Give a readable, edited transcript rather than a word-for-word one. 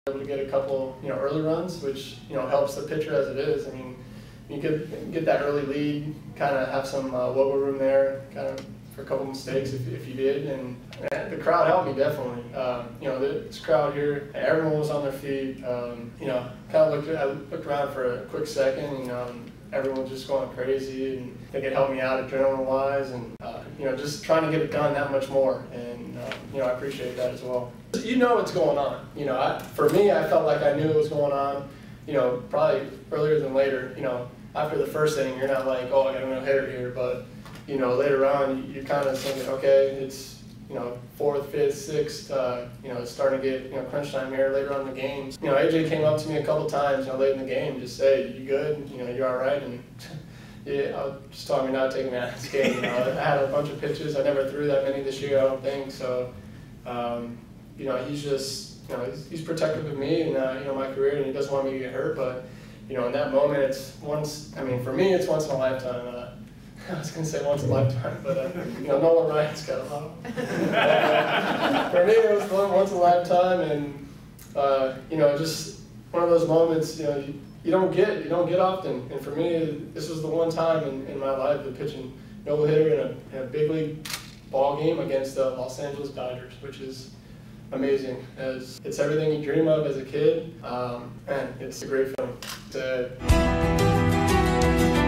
able to get a couple, early runs, which, helps the pitcher as it is. I mean, you could get that early lead, kind of have some wiggle room there, kind of for a couple mistakes if you did. And the crowd helped me definitely. This crowd here, everyone was on their feet. I looked around for a quick second, and everyone was just going crazy, and I think it helped me out adrenaline-wise, and just trying to get it done that much more. And I appreciate that as well. You know what's going on. For me, I felt like I knew what was going on. Probably earlier than later. After the first inning, you're not like, oh, I got a no-hitter here, but later on, you're kind of thinking, okay, it's fourth, fifth, sixth, it's starting to get crunch time here later on in the game. AJ came up to me a couple times, late in the game, just say, you good? You all right? And yeah, just told me not taking me out of this game. I had a bunch of pitches. I never threw that many this year, I don't think. So, he's just, he's protective of me and my career, and he doesn't want me to get hurt. But in that moment, for me, it's once in a lifetime. I was going to say once in a lifetime, but Nolan Ryan's got a lot. For me, it was once in a lifetime, and just one of those moments you don't get often. And for me, this was the one time in my life to pitch a no-hitter in a big league ball game against the Los Angeles Dodgers, which is amazing. As it's everything you dream of as a kid, and it's a great feeling.